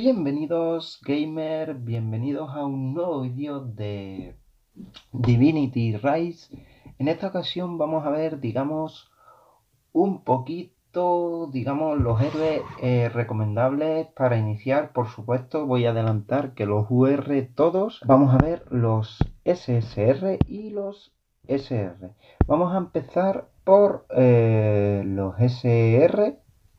Bienvenidos gamer, bienvenidos a un nuevo vídeo de Divinity Rise. En esta ocasión vamos a ver, digamos, un poquito, digamos, los héroes recomendables para iniciar. Por supuesto, voy a adelantar que los UR todos, vamos a ver los SSR y los SR. Vamos a empezar por los SR.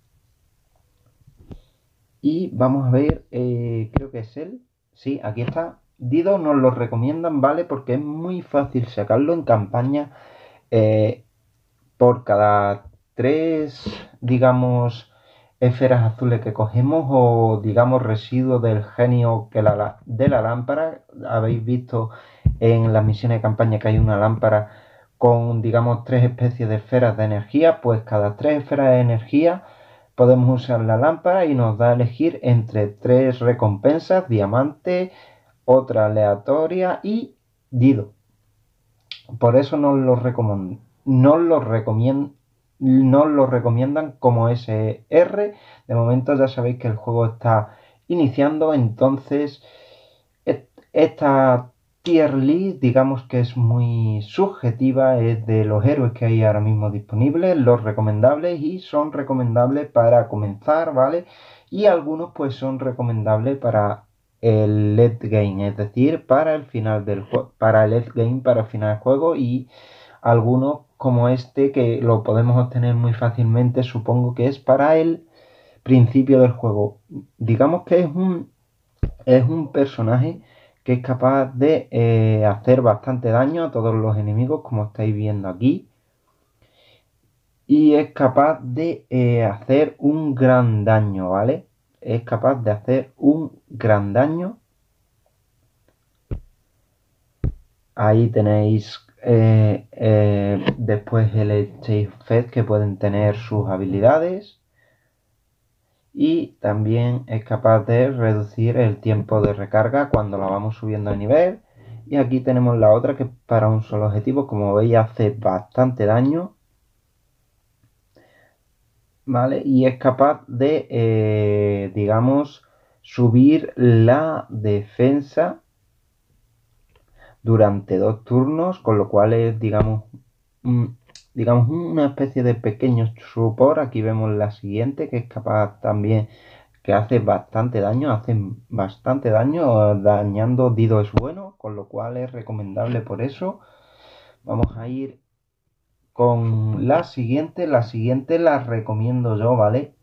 Y vamos a ver, creo que es él. Sí, aquí está. Dido nos lo recomiendan, ¿vale? Porque es muy fácil sacarlo en campaña. eh, por cada tres, digamos, esferas azules que cogemos o, digamos, residuos del genio de la lámpara. Habéis visto en las misiones de campaña que hay una lámpara con, digamos, tres especies de esferas de energía. Pues cada tres esferas de energía podemos usar la lámpara y nos da a elegir entre tres recompensas: diamante, otra aleatoria y Dido. Por eso nos lo recomiendan como SR. De momento ya sabéis que el juego está iniciando, entonces esta tier list, digamos que es muy subjetiva, es de los héroes que hay ahora mismo disponibles, los recomendables, y son recomendables para comenzar, ¿vale? Y algunos pues son recomendables para el late game, es decir, para el final del juego, para el late game, para el final del juego, y algunos como este que lo podemos obtener muy fácilmente, supongo que es para el principio del juego. Digamos que es un personaje que es capaz de hacer bastante daño a todos los enemigos, como estáis viendo aquí. Y es capaz de hacer un gran daño, ¿vale? Es capaz de hacer un gran daño. Ahí tenéis después el Stage Fed, que pueden tener sus habilidades. Y también es capaz de reducir el tiempo de recarga cuando la vamos subiendo de nivel. Y aquí tenemos la otra, que para un solo objetivo, como veis, hace bastante daño, ¿vale? Y es capaz de, digamos, subir la defensa durante 2 turnos, con lo cual es, digamos, digamos, una especie de pequeño support. Aquí vemos la siguiente, que es capaz también, que hace bastante daño, dañando. Dido es bueno, con lo cual es recomendable por eso. Vamos a ir con la siguiente. La siguiente la recomiendo yo, ¿vale?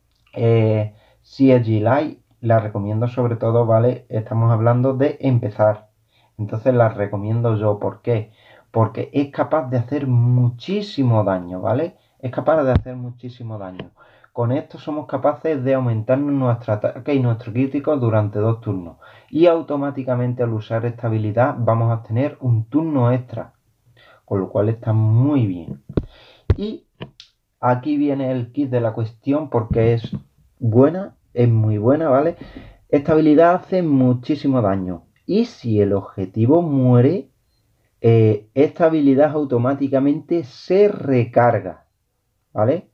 CSG Light la recomiendo sobre todo, ¿vale? Estamos hablando de empezar. Entonces la recomiendo yo. ¿Por qué? Porque es capaz de hacer muchísimo daño, ¿vale? Es capaz de hacer muchísimo daño. Con esto somos capaces de aumentar nuestro ataque y nuestro crítico durante 2 turnos. Y automáticamente, al usar esta habilidad, vamos a tener un turno extra. Con lo cual está muy bien. Y aquí viene el kit de la cuestión, porque es buena, es muy buena, ¿vale? Esta habilidad hace muchísimo daño. Y si el objetivo muere, esta habilidad automáticamente se recarga, ¿vale?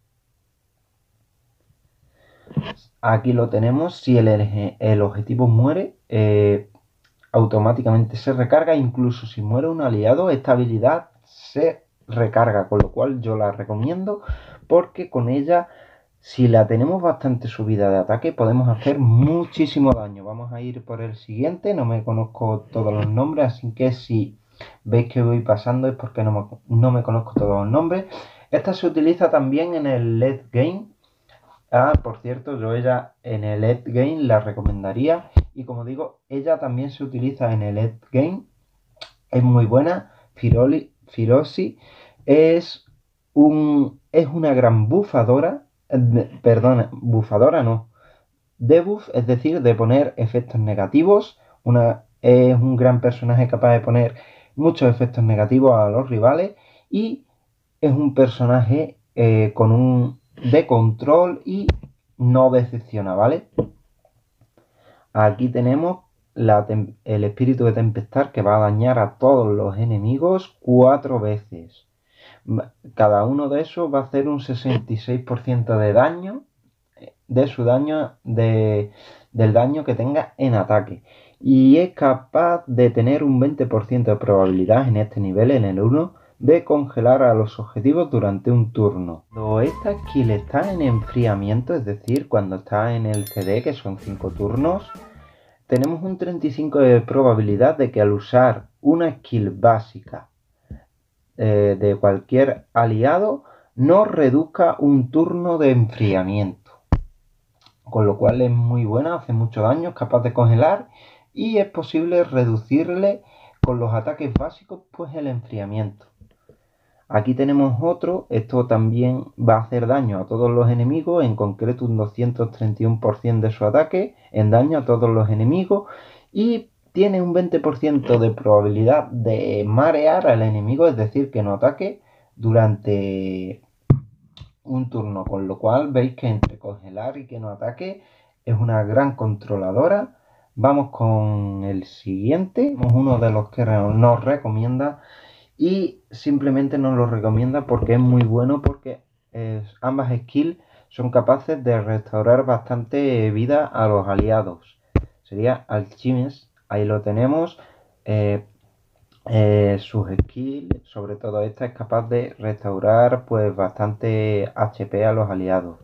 Aquí lo tenemos. Si el objetivo muere, automáticamente se recarga. Incluso si muere un aliado, esta habilidad se recarga, con lo cual yo la recomiendo, porque con ella, si la tenemos bastante subida de ataque, podemos hacer muchísimo daño. Vamos a ir por el siguiente. No me conozco todos los nombres, así que si veis que voy pasando es porque no me conozco todos los nombres. Esta se utiliza también en el late game. Por cierto, yo ella en el late game la recomendaría. Y como digo, ella también se utiliza en el late game. Es muy buena. Firosi es una gran bufadora. Perdona, bufadora no. Debuff, es decir, de poner efectos negativos. Es un gran personaje capaz de poner muchos efectos negativos a los rivales. Y es un personaje con un de control y no decepciona, ¿vale? Aquí tenemos el espíritu de tempestad, que va a dañar a todos los enemigos 4 veces. Cada uno de esos va a hacer un 66% de daño, de su daño del daño que tenga en ataque. Y es capaz de tener un 20% de probabilidad en este nivel, en el 1, de congelar a los objetivos durante un turno. Cuando esta skill está en enfriamiento, es decir, cuando está en el CD, que son 5 turnos, tenemos un 35% de probabilidad de que al usar una skill básica de cualquier aliado, no reduzca un turno de enfriamiento. Con lo cual es muy buena, hace mucho daño, es capaz de congelar y es posible reducirle con los ataques básicos pues el enfriamiento. Aquí tenemos otro, esto también va a hacer daño a todos los enemigos, en concreto un 231% de su ataque en daño a todos los enemigos y tiene un 20% de probabilidad de marear al enemigo, es decir, que no ataque durante un turno, con lo cual veis que entre congelar y que no ataque es una gran controladora. Vamos con el siguiente, uno de los que nos recomienda y simplemente nos lo recomienda porque es muy bueno, porque ambas skills son capaces de restaurar bastante vida a los aliados. Sería Alchemist, ahí lo tenemos. Sus skills, sobre todo esta, es capaz de restaurar pues bastante HP a los aliados.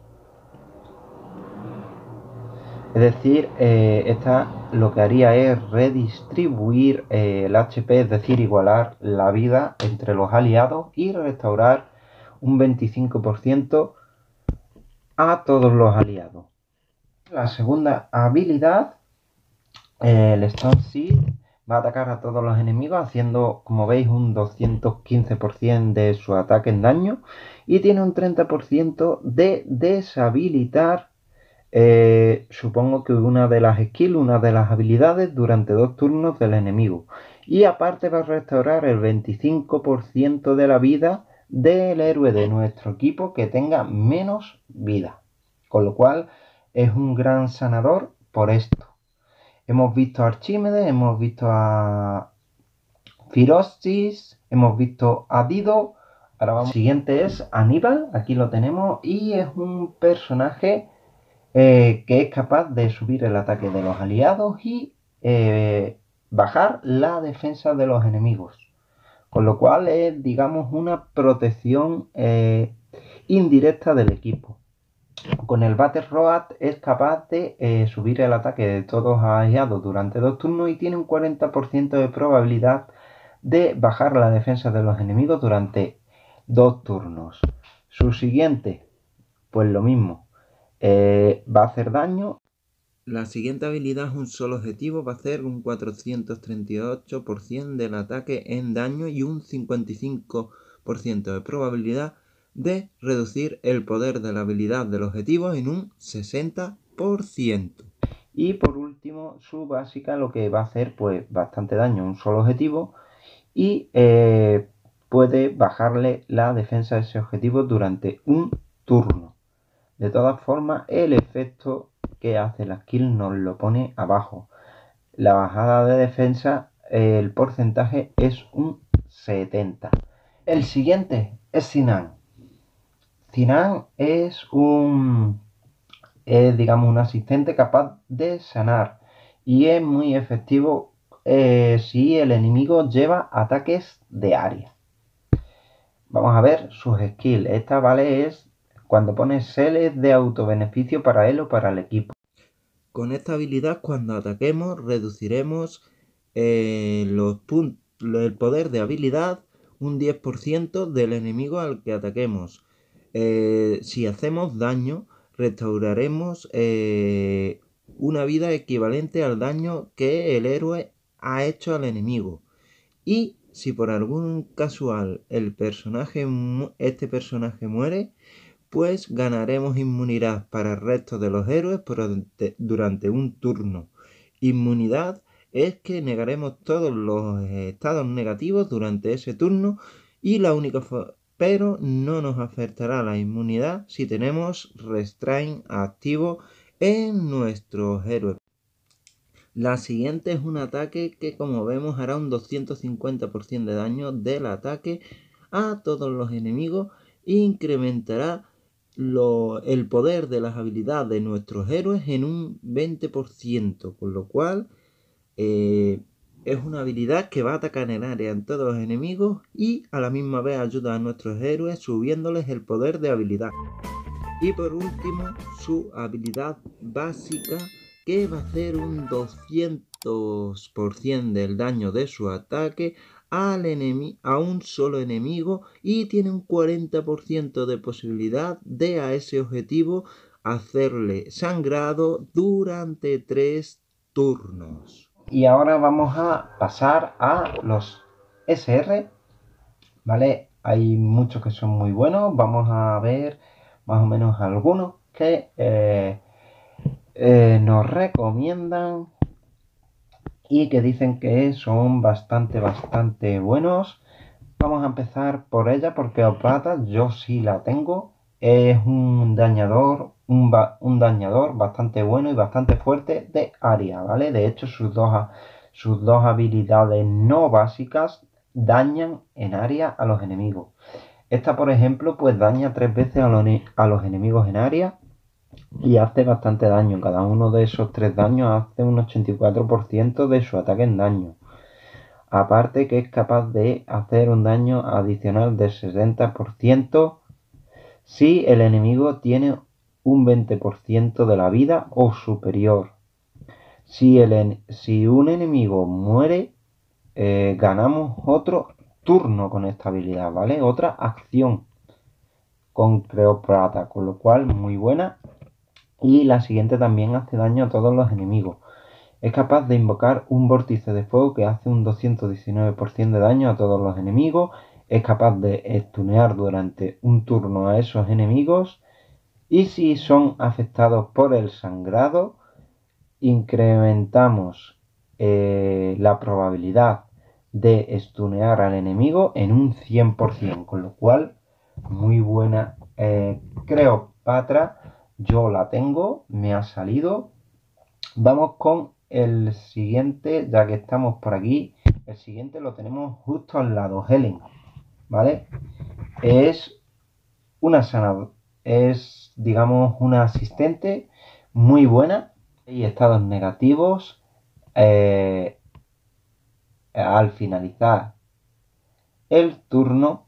Es decir, esta lo que haría es redistribuir el HP, es decir, igualar la vida entre los aliados y restaurar un 25% a todos los aliados. La segunda habilidad, el Stone Seed, va a atacar a todos los enemigos haciendo, como veis, un 215% de su ataque en daño y tiene un 30% de deshabilitar, supongo que una de las skills, una de las habilidades durante 2 turnos del enemigo. Y aparte va a restaurar el 25% de la vida del héroe de nuestro equipo que tenga menos vida. Con lo cual es un gran sanador por esto. Hemos visto a Archímedes, hemos visto a Firostis, hemos visto a Dido. Ahora vamos. El siguiente es Aníbal, aquí lo tenemos, y es un personaje que es capaz de subir el ataque de los aliados y bajar la defensa de los enemigos. Con lo cual es, digamos, una protección indirecta del equipo. Con el Battle Road es capaz de subir el ataque de todos los aliados durante 2 turnos y tiene un 40% de probabilidad de bajar la defensa de los enemigos durante 2 turnos. Su siguiente, pues lo mismo, va a hacer daño. La siguiente habilidad es un solo objetivo, va a hacer un 438% del ataque en daño y un 55% de probabilidad de reducir el poder de la habilidad del objetivo en un 60%. Y por último, su básica lo que va a hacer pues bastante daño a un solo objetivo y puede bajarle la defensa de ese objetivo durante un turno. De todas formas, el efecto que hace la skill nos lo pone abajo. La bajada de defensa, el porcentaje es un 70%. El siguiente es Sinan. Sinan es digamos, un asistente capaz de sanar y es muy efectivo si el enemigo lleva ataques de área. Vamos a ver sus skills. Esta, vale, es cuando pone seles de autobeneficio para él o para el equipo. Con esta habilidad, cuando ataquemos, reduciremos el poder de habilidad un 10% del enemigo al que ataquemos. Si hacemos daño, restauraremos una vida equivalente al daño que el héroe ha hecho al enemigo. Y si por algún casual este personaje muere, pues ganaremos inmunidad para el resto de los héroes durante un turno. Inmunidad es que negaremos todos los estados negativos durante ese turno y pero no nos afectará la inmunidad si tenemos Restraint activo en nuestros héroes. La siguiente es un ataque que, como vemos, hará un 250% de daño del ataque a todos los enemigos e incrementará el poder de las habilidades de nuestros héroes en un 20%, con lo cual es una habilidad que va a atacar en área en todos los enemigos y a la misma vez ayuda a nuestros héroes subiéndoles el poder de habilidad. Y por último, su habilidad básica, que va a hacer un 200% del daño de su ataque a un solo enemigo y tiene un 40% de posibilidad de a ese objetivo hacerle sangrado durante 3 turnos. Y ahora vamos a pasar a los SR, ¿vale? Hay muchos que son muy buenos. Vamos a ver más o menos algunos que nos recomiendan y que dicen que son bastante buenos. Vamos a empezar por ella porque Oplata yo sí la tengo. Es un dañador, un dañador bastante bueno y bastante fuerte de área, ¿vale? De hecho, sus dos habilidades no básicas dañan en área a los enemigos. Esta, por ejemplo, pues daña 3 veces a los enemigos en área y hace bastante daño. Cada uno de esos 3 daños hace un 84% de su ataque en daño. Aparte que es capaz de hacer un daño adicional del 60% si el enemigo tiene un 20% de la vida o superior. Si un enemigo muere, ganamos otro turno con esta habilidad, ¿vale? Otra acción con Cleopatra, con lo cual muy buena. Y la siguiente también hace daño a todos los enemigos. Es capaz de invocar un vórtice de fuego que hace un 219% de daño a todos los enemigos. Es capaz de stunear durante un turno a esos enemigos. Y si son afectados por el sangrado, incrementamos la probabilidad de stunear al enemigo en un 100%. Con lo cual, muy buena. Cleopatra, yo la tengo, me ha salido. Vamos con el siguiente, ya que estamos por aquí. El siguiente lo tenemos justo al lado, Helen, ¿vale? Es una sanadora, es, digamos, una asistente muy buena y estados negativos al finalizar el turno,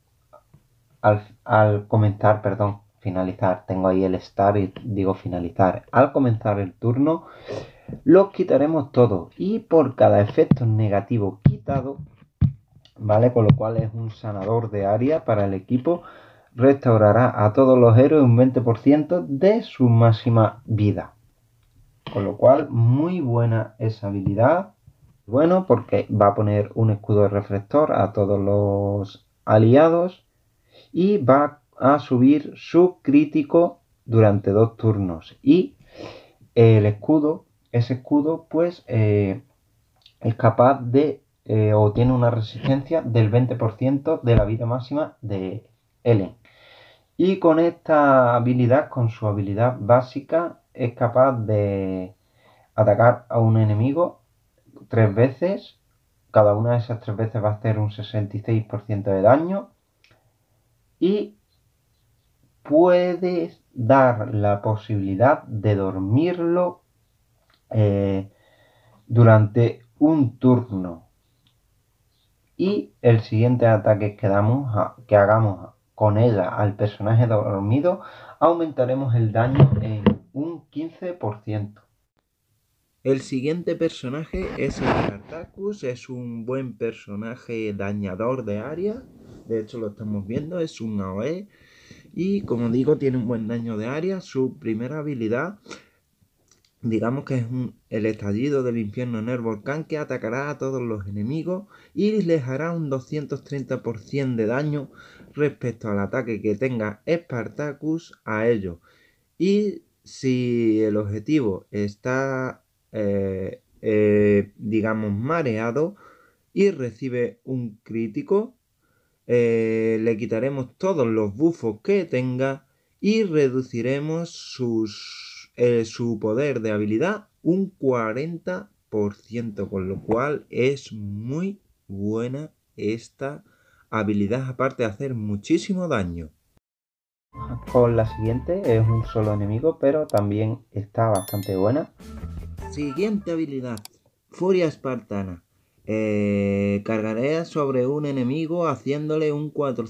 al comenzar, perdón, finalizar, tengo ahí el start y digo finalizar. Al comenzar el turno, los quitaremos todos y por cada efecto negativo quitado, ¿vale? Con lo cual es un sanador de área para el equipo. Restaurará a todos los héroes un 20% de su máxima vida. Con lo cual, muy buena esa habilidad. Bueno, porque va a poner un escudo de reflector a todos los aliados y va a subir su crítico durante 2 turnos. Y el escudo, ese escudo, pues es capaz de o tiene una resistencia del 20% de la vida máxima de Ellen. Y con esta habilidad, con su habilidad básica, es capaz de atacar a un enemigo 3 veces. Cada una de esas 3 veces va a hacer un 66% de daño. Y puedes dar la posibilidad de dormirlo durante un turno. Y el siguiente ataque que hagamos con ella al personaje dormido, aumentaremos el daño en un 15%. El siguiente personaje es el Spartacus, es un buen personaje dañador de área, de hecho lo estamos viendo, es un AOE y como digo tiene un buen daño de área. Su primera habilidad, digamos que es el estallido del infierno en el volcán, que atacará a todos los enemigos y les hará un 230% de daño respecto al ataque que tenga Spartacus a ellos. Y si el objetivo está, digamos, mareado y recibe un crítico, le quitaremos todos los buffos que tenga y reduciremos su poder de habilidad un 40%, con lo cual es muy buena esta habilidad, aparte de hacer muchísimo daño. Con la siguiente es un solo enemigo, pero también está bastante buena. Siguiente habilidad, Furia Espartana. Cargaré sobre un enemigo haciéndole un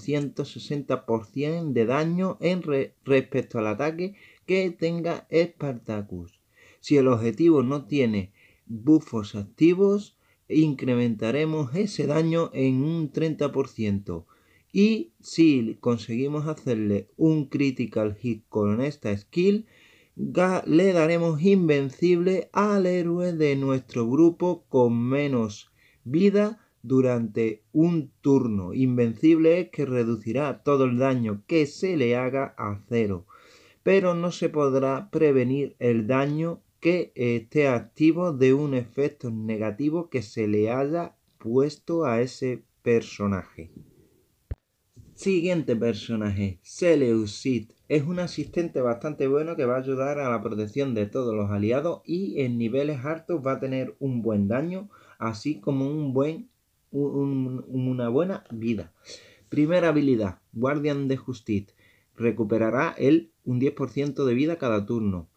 460% de daño respecto al ataque que tenga Spartacus. Si el objetivo no tiene buffos activos, incrementaremos ese daño en un 30%. Y si conseguimos hacerle un critical hit con esta skill, le daremos invencible al héroe de nuestro grupo con menos vida durante un turno. Invencible es que reducirá todo el daño que se le haga a cero, pero no se podrá prevenir el daño que esté activo de un efecto negativo que se le haya puesto a ese personaje. Siguiente personaje, Seleucid. Es un asistente bastante bueno que va a ayudar a la protección de todos los aliados y en niveles altos va a tener un buen daño, así como una buena vida. Primera habilidad, Guardián de Justicia. Recuperará un 10% de vida cada turno.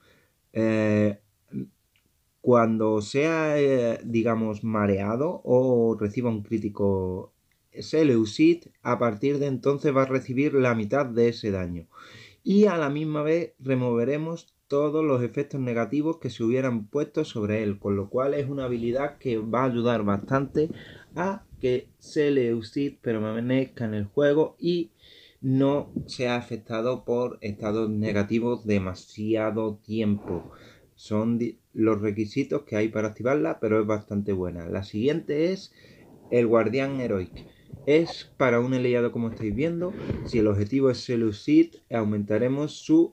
Cuando sea, digamos, mareado o reciba un crítico Seleucid, a partir de entonces va a recibir la mitad de ese daño. Y a la misma vez removeremos todos los efectos negativos que se hubieran puesto sobre él, con lo cual es una habilidad que va a ayudar bastante a que Seleucid permanezca en el juego y no sea afectado por estados negativos demasiado tiempo. Son los requisitos que hay para activarla, pero es bastante buena. La siguiente es el Guardián Heroic. Es para un aliado, como estáis viendo. Si el objetivo es Seleucid, aumentaremos su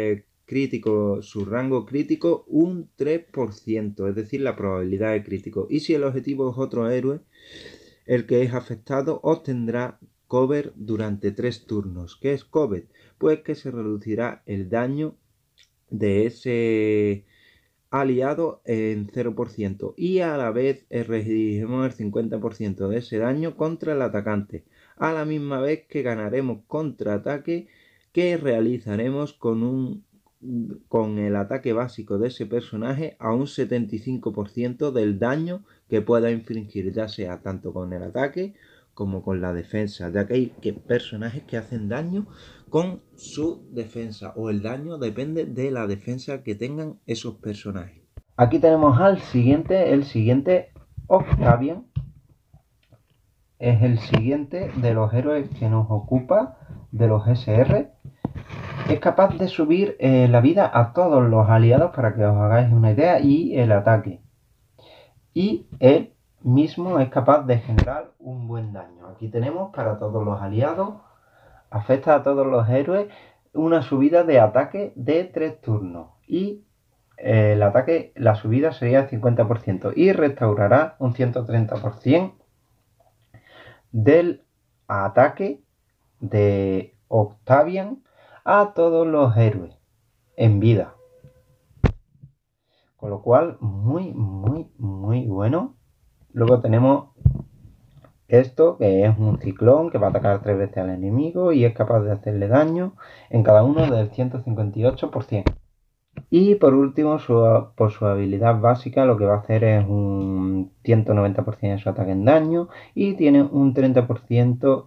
rango crítico un 3%, es decir, la probabilidad de crítico. Y si el objetivo es otro héroe, el que es afectado obtendrá cover durante 3 turnos. ¿Qué es cover? Pues que se reducirá el daño de ese aliado en 0% y a la vez redirigimos el 50% de ese daño contra el atacante, a la misma vez que ganaremos contraataque que realizaremos con el ataque básico de ese personaje a un 75% del daño que pueda infligir, ya sea tanto con el ataque como con la defensa, ya que hay personajes que hacen daño con su defensa, o el daño depende de la defensa que tengan esos personajes. Aquí tenemos al siguiente, el siguiente Octavian. Es el siguiente de los héroes que nos ocupa, de los SR. Es capaz de subir la vida a todos los aliados, para que os hagáis una idea, y el ataque. Y él mismo es capaz de generar un buen daño. Aquí tenemos para todos los aliados, afecta a todos los héroes, una subida de ataque de 3 turnos. Y el ataque, la subida sería el 50%. Y restaurará un 130% del ataque de Octavian a todos los héroes en vida. Con lo cual, muy bueno. Luego tenemos esto, que es un ciclón que va a atacar 3 veces al enemigo y es capaz de hacerle daño en cada uno del 158%. Y por último, por su habilidad básica, lo que va a hacer es un 190% de su ataque en daño y tiene un 30%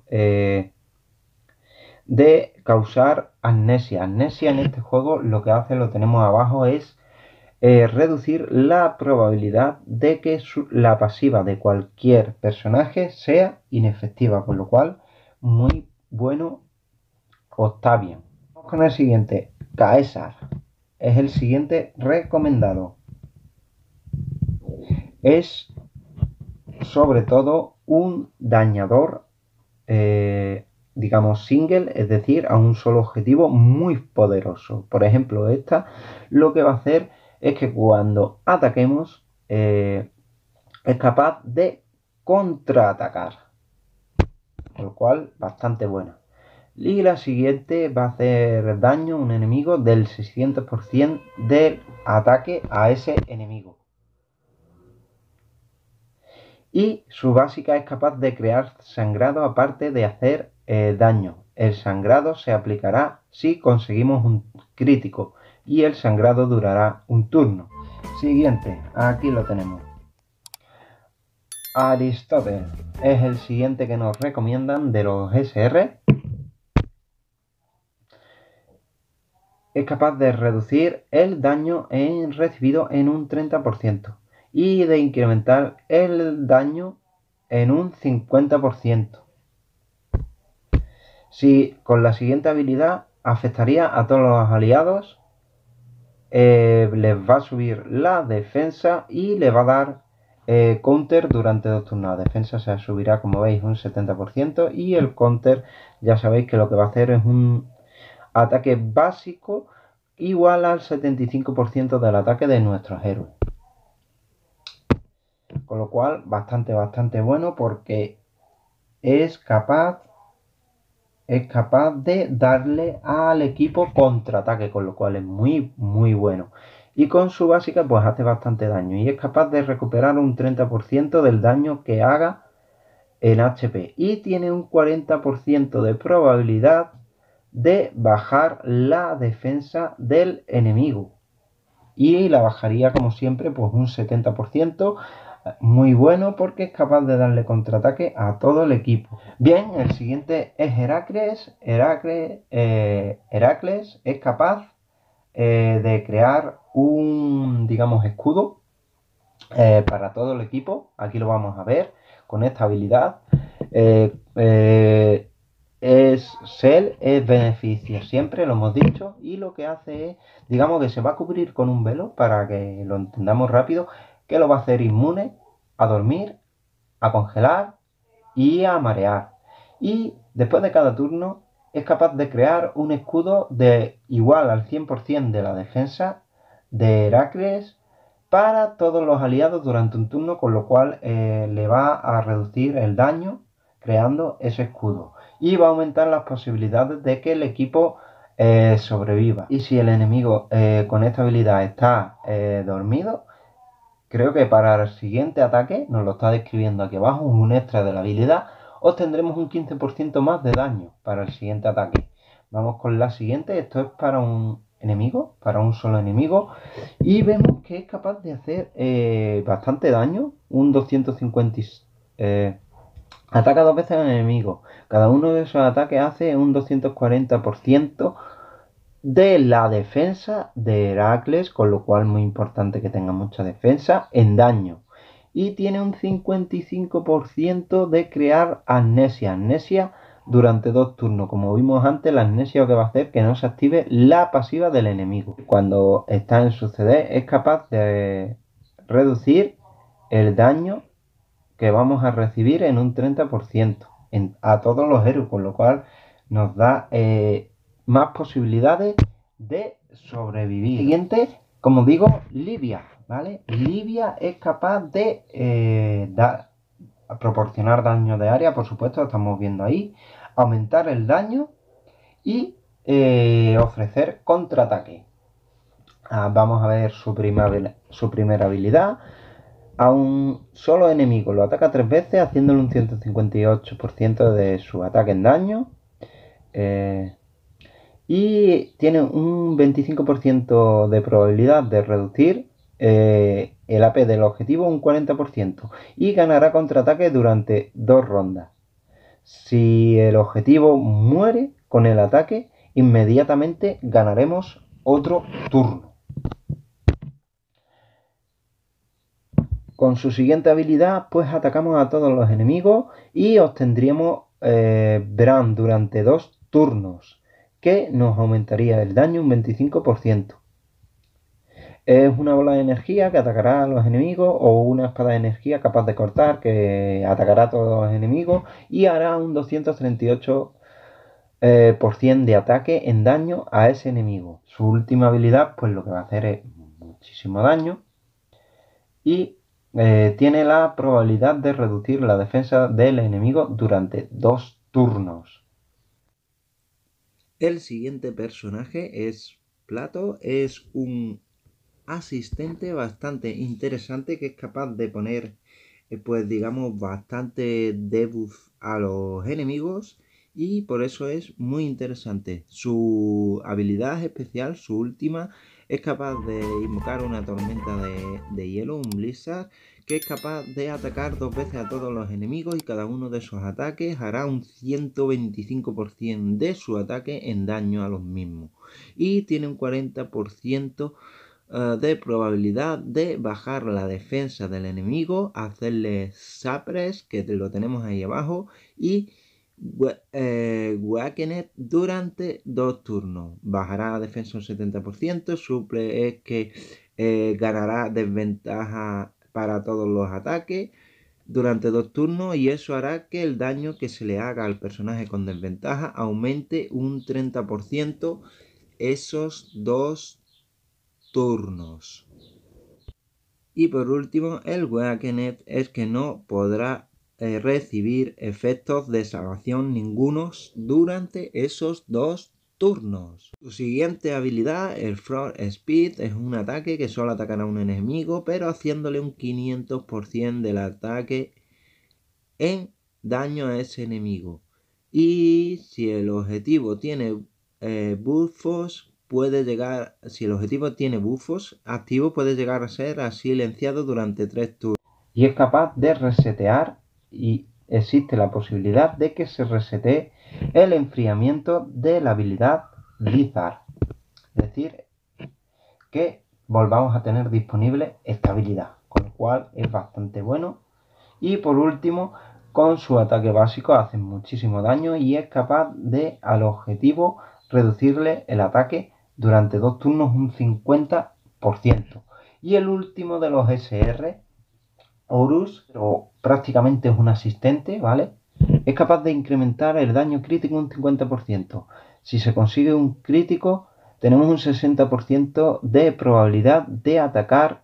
de causar amnesia. Amnesia en este juego lo que hace, lo tenemos abajo, es reducir la probabilidad de que la pasiva de cualquier personaje sea inefectiva, con lo cual muy bueno Octavian. Vamos con el siguiente, Caesar. Es el siguiente recomendado. Es sobre todo un dañador, digamos single, es decir, a un solo objetivo muy poderoso. Por ejemplo, esta lo que va a hacer es que cuando ataquemos es capaz de contraatacar, con lo cual bastante buena. Y la siguiente va a hacer daño a un enemigo del 600% del ataque a ese enemigo. Y su básica es capaz de crear sangrado aparte de hacer daño. El sangrado se aplicará si conseguimos un crítico, y el sangrado durará un turno. Siguiente, aquí lo tenemos. Aristóteles es el siguiente que nos recomiendan de los SR. Es capaz de reducir el daño recibido en un 30% y de incrementar el daño en un 50%. Si con la siguiente habilidad afectaría a todos los aliados, les va a subir la defensa y le va a dar counter durante 2 turnos. La defensa se subirá, como veis, un 70% y el counter ya sabéis que lo que va a hacer es un ataque básico igual al 75% del ataque de nuestros héroes. Con lo cual, bastante bueno porque es capaz de darle al equipo contraataque, con lo cual es muy bueno. Y con su básica pues hace bastante daño y es capaz de recuperar un 30% del daño que haga en HP. Y tiene un 40% de probabilidad de bajar la defensa del enemigo. Y la bajaría como siempre pues un 70%. Muy bueno porque es capaz de darle contraataque a todo el equipo. Bien, el siguiente es Heracles. Heracles es capaz de crear un, digamos, escudo para todo el equipo. Aquí lo vamos a ver con esta habilidad. Es beneficio siempre, lo hemos dicho, y lo que hace es, digamos que se va a cubrir con un velo para que lo entendamos rápido, que lo va a hacer inmune a dormir, a congelar y a marear. Y después de cada turno es capaz de crear un escudo de igual al 100% de la defensa de Heracles para todos los aliados durante un turno, con lo cual le va a reducir el daño creando ese escudo y va a aumentar las posibilidades de que el equipo sobreviva. Y si el enemigo con esta habilidad está dormido, creo que para el siguiente ataque, nos lo está describiendo aquí abajo, un extra de la habilidad, obtendremos un 15% más de daño para el siguiente ataque. Vamos con la siguiente, esto es para un enemigo, para un solo enemigo, y vemos que es capaz de hacer bastante daño, un 250. Ataca 2 veces al enemigo, cada uno de esos ataques hace un 240% de la defensa de Heracles, con lo cual muy importante que tenga mucha defensa en daño. Y tiene un 55% de crear amnesia durante 2 turnos. Como vimos antes, la amnesia lo que va a hacer que no se active la pasiva del enemigo. Cuando está en su CD es capaz de reducir el daño que vamos a recibir en un 30% a todos los héroes, con lo cual nos da más posibilidades de sobrevivir. Siguiente, como digo, Livia, ¿vale? Livia es capaz de proporcionar daño de área, por supuesto, lo estamos viendo ahí, aumentar el daño y ofrecer contraataque. Vamos a ver su primera habilidad. A un solo enemigo lo ataca 3 veces, haciéndole un 158% de su ataque en daño. Y tiene un 25% de probabilidad de reducir el AP del objetivo un 40%. Y ganará contraataque durante 2 rondas. Si el objetivo muere con el ataque, inmediatamente ganaremos otro turno. Con su siguiente habilidad, pues atacamos a todos los enemigos y obtendríamos Bran durante 2 turnos, que nos aumentaría el daño un 25%. Es una bola de energía que atacará a los enemigos o una espada de energía capaz de cortar que atacará a todos los enemigos y hará un 238% de ataque en daño a ese enemigo. Su última habilidad, pues lo que va a hacer es muchísimo daño y tiene la probabilidad de reducir la defensa del enemigo durante 2 turnos. El siguiente personaje es Plato, es un asistente bastante interesante que es capaz de poner, pues digamos, bastante debuff a los enemigos y por eso es muy interesante. Su habilidad especial, su última, es capaz de invocar una tormenta de hielo, un blizzard, que es capaz de atacar 2 veces a todos los enemigos y cada uno de esos ataques hará un 125% de su ataque en daño a los mismos. Y tiene un 40% de probabilidad de bajar la defensa del enemigo, hacerle suppress, que lo tenemos ahí abajo, y Wakenet durante 2 turnos. Bajará la defensa un 70%, suple es que ganará desventaja para todos los ataques durante 2 turnos y eso hará que el daño que se le haga al personaje con desventaja aumente un 30% esos 2 turnos. Y por último, el Wakenet es que no podrá recibir efectos de salvación ningunos durante esos 2 turnos. Su siguiente habilidad, el Frog Speed, es un ataque que solo atacará a un enemigo, pero haciéndole un 500% del ataque en daño a ese enemigo. Y si el objetivo tiene buffos, si el objetivo tiene buffos activos, puede llegar a ser silenciado durante 3 turnos. Y es capaz de resetear y existe la posibilidad de que se resetee el enfriamiento de la habilidad Blizzard. Es decir, que volvamos a tener disponible esta habilidad, con lo cual es bastante bueno. Y por último, con su ataque básico hace muchísimo daño y es capaz de al objetivo reducirle el ataque durante 2 turnos un 50%. Y el último de los SR, Horus, pero prácticamente es un asistente, ¿vale? Es capaz de incrementar el daño crítico un 50%. Si se consigue un crítico, tenemos un 60% de probabilidad de atacar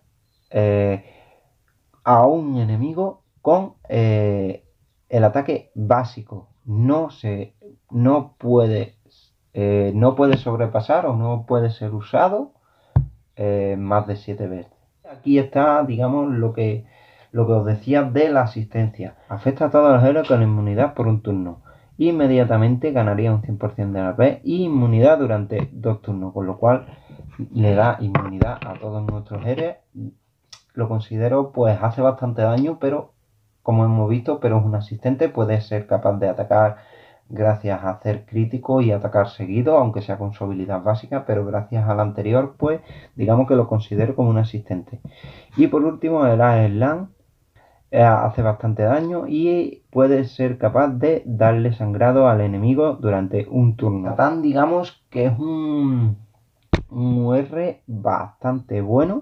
a un enemigo con el ataque básico. No puede sobrepasar o no puede ser usado más de 7 veces. Aquí está, digamos, lo que os decía de la asistencia. Afecta a todos los héroes con inmunidad por un turno. Inmediatamente ganaría un 100% de la vez y inmunidad durante 2 turnos, con lo cual le da inmunidad a todos nuestros héroes. Lo considero, pues hace bastante daño, pero como hemos visto, pero es un asistente, puede ser capaz de atacar gracias a hacer crítico y atacar seguido, aunque sea con su habilidad básica, pero gracias al anterior, pues digamos que lo considero como un asistente. Y por último, el Slam hace bastante daño y puede ser capaz de darle sangrado al enemigo durante un turno. Satán, digamos que es un UR bastante bueno,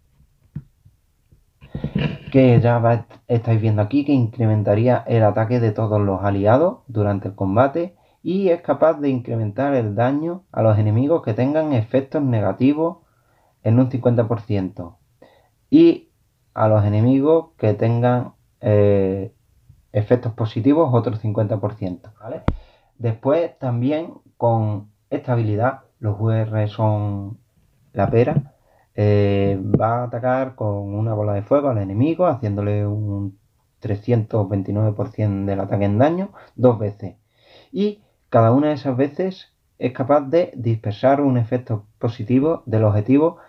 que ya estáis viendo aquí, que incrementaría el ataque de todos los aliados durante el combate y es capaz de incrementar el daño a los enemigos que tengan efectos negativos en un 50% y a los enemigos que tengan efectos positivos otro 50%, ¿vale? Después también con esta habilidad, los UR son la pera, va a atacar con una bola de fuego al enemigo, haciéndole un 329% del ataque en daño 2 veces. Y cada una de esas veces es capaz de dispersar un efecto positivo del objetivo,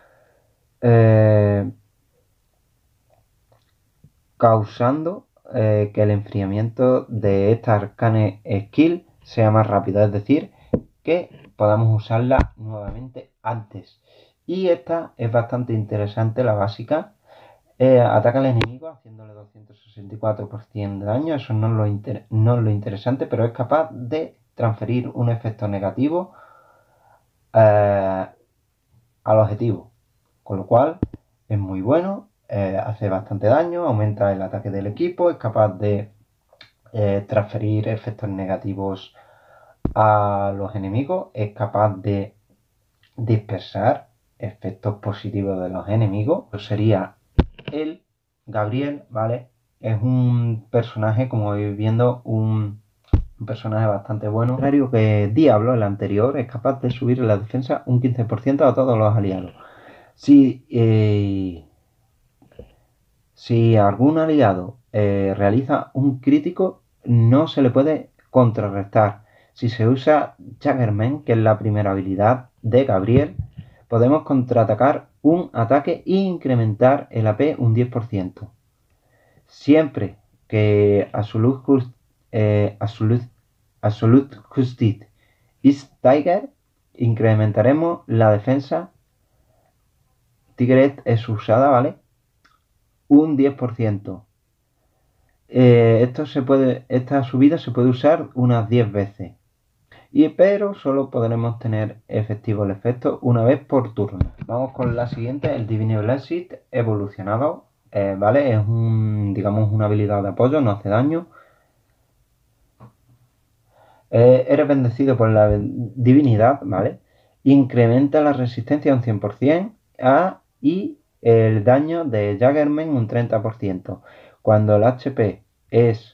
causando que el enfriamiento de esta Arcane Skill sea más rápido, es decir, que podamos usarla nuevamente antes. Y esta es bastante interesante, la básica. Ataca al enemigo haciéndole 264% de daño, eso no es lo interesante, pero es capaz de transferir un efecto negativo al objetivo, con lo cual es muy bueno, hace bastante daño, aumenta el ataque del equipo, es capaz de transferir efectos negativos a los enemigos, es capaz de dispersar efectos positivos de los enemigos. Pues sería el Gabriel, ¿vale? Es un personaje, como vais viendo, un personaje bastante bueno. Contrario que Diablo, el anterior, es capaz de subir la defensa un 15% a todos los aliados. Si algún aliado realiza un crítico, no se le puede contrarrestar. si se usa Jaggerman, que es la primera habilidad de Gabriel, podemos contraatacar un ataque e incrementar el AP un 10%. Siempre que Absolute Justice is Tiger, incrementaremos la defensa. Tigret es usada, ¿vale? Un 10%. Esta subida se puede usar unas 10 veces. Pero solo podremos tener efectivo el efecto una vez por turno. Vamos con la siguiente, el Divine Blessed evolucionado. ¿Vale? Es digamos una habilidad de apoyo, no hace daño. Eres bendecido por la divinidad, ¿vale? Incrementa la resistencia un 100% y el daño de Jaggerman un 30%. Cuando el HP es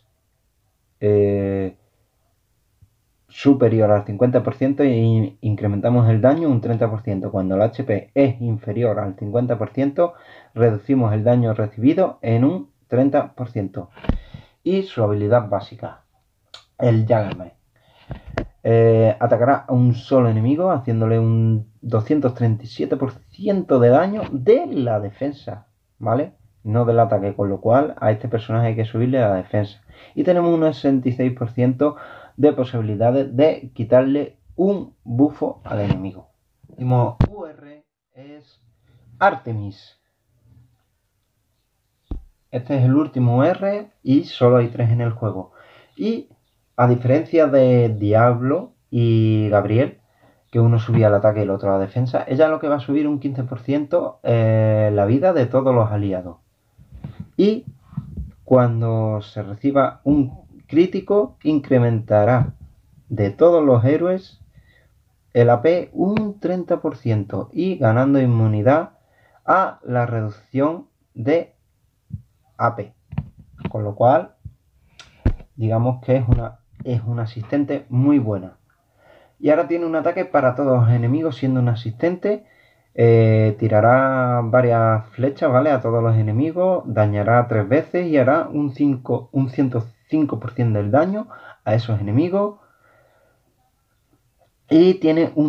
superior al 50% incrementamos el daño un 30%. Cuando el HP es inferior al 50%, reducimos el daño recibido en un 30%. Y su habilidad básica, el Jaggerman. Atacará a un solo enemigo haciéndole un 237% de daño de la defensa, ¿vale? No del ataque, con lo cual a este personaje hay que subirle la defensa. Y tenemos un 66% de posibilidades de quitarle un bufo al enemigo. El último UR es Artemis. Este es el último UR y solo hay 3 en el juego. Y a diferencia de Diablo y Gabriel, que uno subía al ataque y el otro a la defensa, ella lo que va a subir un 15% la vida de todos los aliados. Y cuando se reciba un crítico, incrementará de todos los héroes el AP un 30% y ganando inmunidad a la reducción de AP. Con lo cual, digamos que es una asistente muy buena. Y ahora tiene un ataque para todos los enemigos siendo un asistente. Tirará varias flechas, ¿vale? A todos los enemigos, dañará 3 veces y hará un 105% del daño a esos enemigos. Y tiene un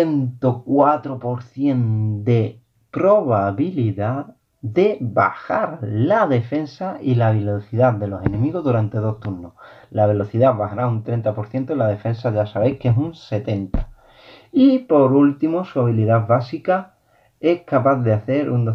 104% de probabilidad de bajar la defensa y la velocidad de los enemigos durante 2 turnos. La velocidad bajará un 30% y la defensa ya sabéis que es un 70%. Y por último, su habilidad básica es capaz de hacer un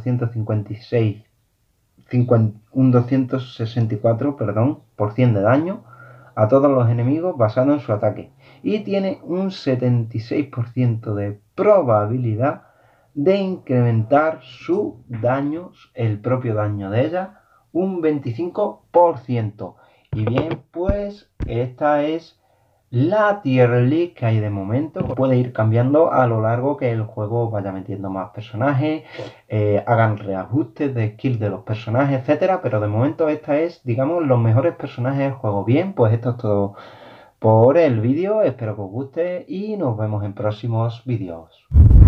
264% de daño a todos los enemigos basado en su ataque. Y tiene un 76% de probabilidad de incrementar su daño, el propio daño de ella, un 25%. Y bien, pues esta es la tier list que hay de momento. Puede ir cambiando a lo largo que el juego vaya metiendo más personajes, hagan reajustes de skill de los personajes, etcétera. Pero de momento esta es, digamos, los mejores personajes del juego. Bien, pues esto es todo por el vídeo. Espero que os guste y nos vemos en próximos vídeos.